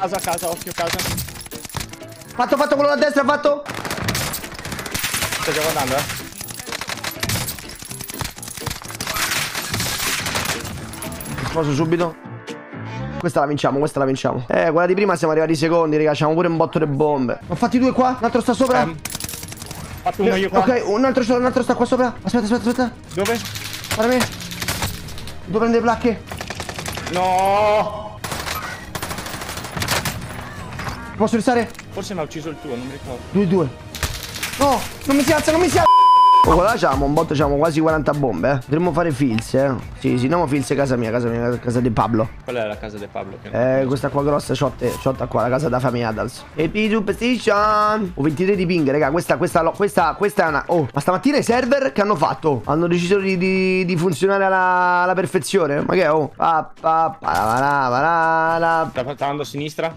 Casa, occhio, casa. Fatto quello da destra, fatto. Sto già guardando, Sposo subito. Questa la vinciamo, quella di prima siamo arrivati secondi, raga. C'abbiamo pure un botto di bombe. Ho fatti due qua, un altro sta sopra. Fatto uno io qua. Ok, un altro sta qua sopra. Aspetta. Dove? Guarda me. Devo prendere le placche. No. Posso restare? Forse mi ha ucciso il tuo, non mi ricordo. 2-2. No, non mi si alza. Oh, qua c'abbiamo un botto, c'abbiamo quasi 40 bombe, eh. Dovremmo fare filz, eh. Sì, andiamo filz casa mia, casa di Pablo. Qual è la casa di Pablo? Che Questa qua grossa, c'hotta qua, la casa da famiglia Adals. E P Superstition. Ho 23 di ping, raga, questa è una... Oh, ma stamattina i server che hanno fatto? Hanno deciso di funzionare alla perfezione. Ma che è? Oh. sta andando a sinistra?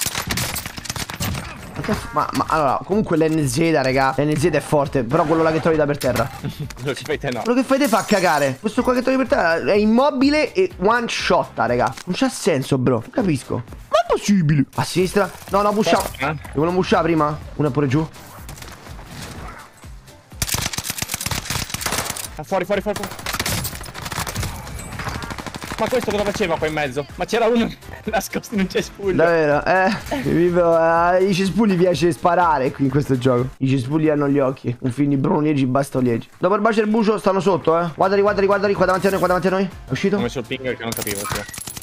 Ma allora, comunque l'NZ, raga, l'NZ è forte, però quello là che trovi da per terra. Quello che fai te no. Quello che fai te fa cagare. Questo qua che trovi per terra è immobile e one shotta, raga. Non c'ha senso, bro. Non capisco. Ma è possibile? A sinistra? No, pusciamo. Devono pushare prima? Uno è pure giù. Fuori. Ma questo cosa faceva qua in mezzo? Ma c'era uno nascosto in un cespuglio. Davvero? I cespugli piace sparare qui in questo gioco. I cespugli hanno gli occhi. Un film di Bruno Liegi, basta Liegi. Dopo il bacio e il bucio stanno sotto, eh. Guardali, qua davanti a noi, È uscito? Ho messo il ping perché non capivo, sì.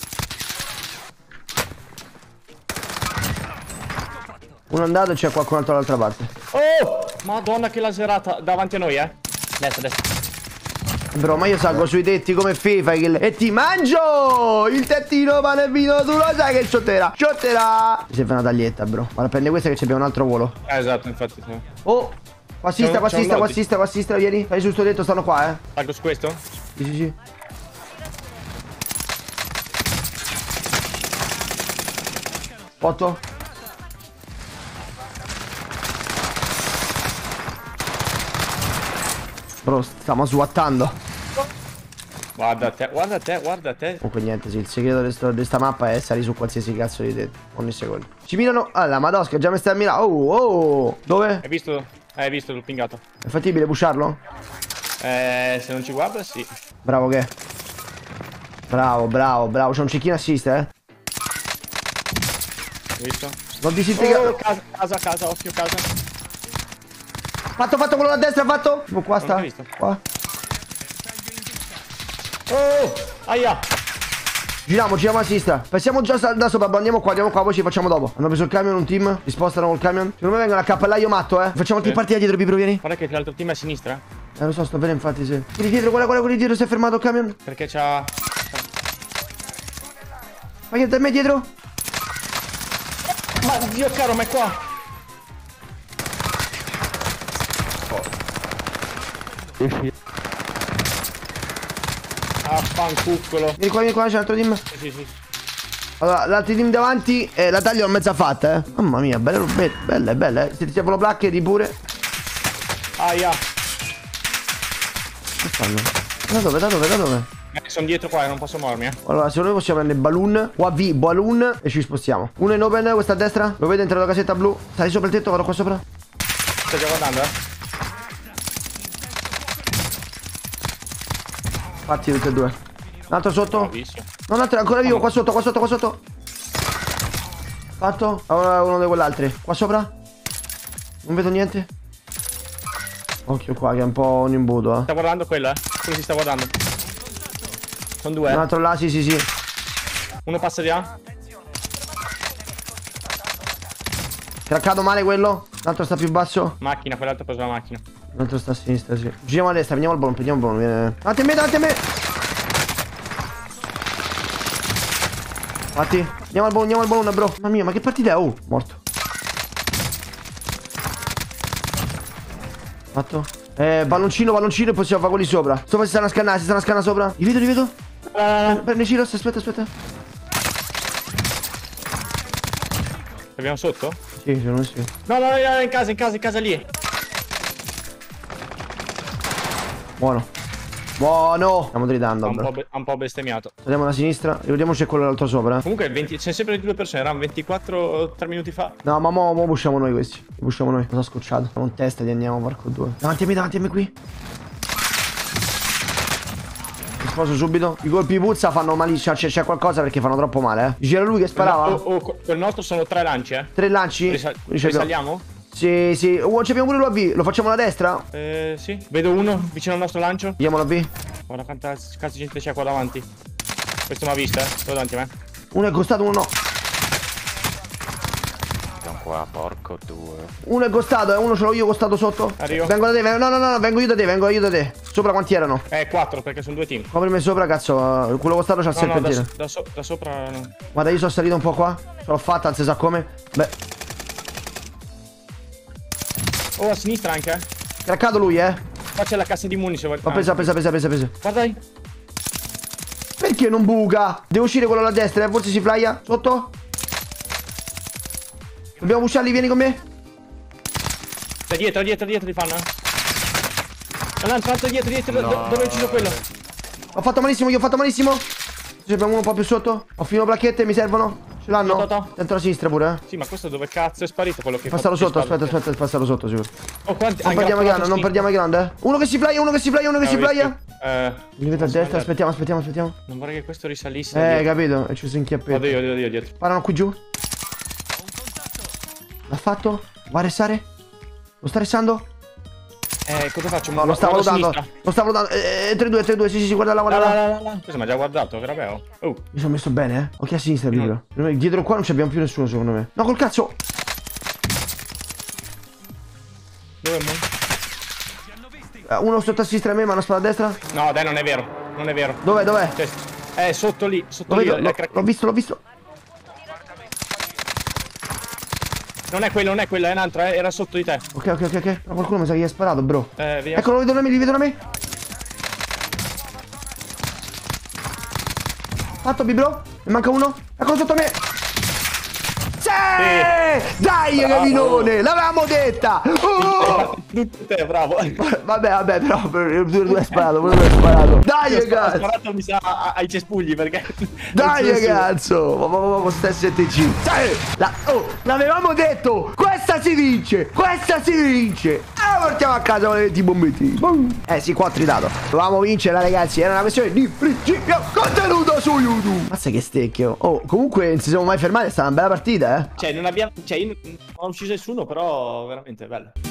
Uno è andato e c'è qualcun altro dall'altra parte. Oh! Madonna che laserata davanti a noi, eh. Destra. Bro, ma io salgo sui tetti come FIFA e ti mangio il tettino, pane e vino, tu lo sai che sciotterà. Mi serve una taglietta, bro. Guarda, prende questa che abbiamo un altro volo. Esatto, infatti sì. Oh, qua a sinistra, vieni. Fai su sto tetto, stanno qua, eh. Salgo su questo? Sì. Otto. Bro, stiamo swattando. Guarda te. Comunque niente, sì, il segreto di sta mappa è salire su qualsiasi cazzo di tetto. Ogni secondo. Ci mirano. Allora, Madosca, già mi stai a mirare. Oh. Dove? Hai visto l'ho pingato. È fattibile pusharlo? Se non ci guarda, sì. Bravo che? Bravo. C'è un cecchino assist, eh. Hai visto? Non disintegrato. Casa, occhio, casa. Fatto quello da destra, fatto. Tipo qua sta. Non l'ho visto. Qua. Oh! Aia! Giriamo a sinistra. Passiamo già da sopra, andiamo qua, poi ci facciamo dopo. Hanno preso il camion, un team. Si spostano col camion. Secondo me vengono a cappellaio matto, eh. Facciamo il partita dietro, Pipro, vieni. Guarda che l'altro team è a sinistra. Lo so, sto bene, infatti, sì. Quelli dietro, quelli dietro, si è fermato il camion. Perché c'ha... Vai da me dietro. Ma Dio caro, ma è qua. Affancuccolo. Vieni qua, c'è l'altro team. Sì. Allora, l'altro team davanti, la taglio a mezza fatta, eh. Mamma mia, bella, eh. Se ti servono placche, di pure. Aia. Che fanno? Da dove? Sono dietro qua e non posso muovermi, eh. Allora, se noi possiamo prendere balloon, UAV, balloon e ci spostiamo. Uno in open, questa a destra. Lo vede dentro la casetta blu. Sali sopra il tetto, vado qua sopra. Sto già guardando, eh. Fatti tutti e due. Un altro sotto. Bravissimo. No, un altro ancora vivo, qua sotto. Fatto. Ora uno di quell'altri. Qua sopra. Non vedo niente. Occhio qua che è un po' un imbuto, eh. Sta guardando quella, eh. Quello si sta guardando. Sono due, Un eh. altro là, sì. Uno passa di là. Craccato male quello. L'altro sta più basso. Macchina, quell'altro ha preso la macchina. L'altro sta a sinistra, sì. Giriamo a destra, prendiamo il buono, viene. Davanti a me. Fatti. Andiamo al buono, bro. Mamma mia, ma che partita è? Oh, morto. Fatto. Palloncino e possiamo fare quelli sopra. Sopra si stanno a scannare sopra. Li vedo. Prende Ciros, aspetta. Abbiamo sotto? Sì, secondo me sì. No, in casa lì. Buono. Buono. Stiamo dritando, bro. Ha un po' bestemmiato. Andiamo alla sinistra. Ricordiamoci quello l'altro sopra. Comunque c'è sempre due persone, erano 24 3 minuti fa. No, ma mo pushiamo noi questi. Pushiamo noi. Sono scocciato. Siamo in testa e andiamo, porco due. Davanti a me qui. Mi sposo subito. I colpi di puzza fanno malissimo. C'è qualcosa perché fanno troppo male, C'era lui che sparava. Quel nostro sono 3 lanci, 3 lanci? Risaliamo? Sì, sì. Abbiamo pure l'AV. Lo facciamo alla destra? Sì. Vedo uno vicino al nostro lancio. Andiamo l'AV. Guarda quanta cazzo di gente c'è qua davanti. Questo mi ha visto, Sto davanti a me. Uno è costato, uno no. Sono qua, porco due. Uno è costato, uno ce l'ho io costato sotto. Arrivo. Vengo da te, no, vengo io da te, Sopra quanti erano? 4 perché sono 2 team. Coprimi sopra, cazzo. Quello costato c'ha il serpentino. Da sopra no. Guarda, io sono salito un po' qua. Ce l'ho fatta, non si sa come. Beh. Oh, a sinistra anche, Craccato lui, Qua c'è la cassa di muni se vuoi. Ho presa. Guarda lì. Perché non buca? Devo uscire quello alla destra, forse si flya. Sotto. Dobbiamo pusharli, vieni con me. Da dietro li fanno, Un altro dietro, No. dove ho ucciso quello? Ho fatto malissimo, Ci abbiamo uno un po' più sotto. Ho finito placchette, mi servono. Ce l'hanno? Dentro la sinistra pure, Sì, ma questo dove cazzo è sparito quello che Passalo fa- sotto, che spara? aspetta, passalo sotto, sicuro. Oh, quanti... Non perdiamo grande, non perdiamo grande, Uno che si flya, uno che si flya. Mi vedo a destra, aspettiamo. Non vorrei che questo risalisse. Capito, e ci sono inchiappati. Vado io dietro. Parano qui giù. L'ha fatto? Va a restare? Lo sta restando? Cosa faccio? No, lo stavo Vado a valutando. sinistra. 3-2, sì, guarda là. Là. Questo mi ha già guardato, Grabeo. Oh. Mi sono messo bene, Ok, a sinistra, Biblo. Dietro qua non ci abbiamo più nessuno, secondo me. No, col cazzo. Dove è? Uno sotto a sinistra a me, ma una spada a destra. No, dai, non è vero. Dov'è? Cioè, sotto lì, Lo vedo, l'ho visto. Non è quello, è un altro, era sotto di te. Ok. Però qualcuno mi sa che gli ha sparato, bro. Via. Ecco, li vedo da me. Fatto, Biblo. Ne manca uno. Eccolo sotto a me. Sì! Dai, Gavinone! L'avevamo detta! Tutto te, bravo. Vabbè, però due hai sparato. Dai, Ho ragazzi! sparato, mi sa, ai cespugli perché... Dai, ragazzo! Ma stai STG. L'avevamo detto! Questa si vince! Portiamo a casa con le 20 bombettini. Sì, 4 dato. Dovevamo vincere, ragazzi. Era una questione di principio contenuto su YouTube. Mazza che stecchio. Oh, comunque non ci siamo mai fermati. È stata una bella partita, Cioè, non abbiamo... Cioè, io non ho ucciso nessuno, però veramente bello.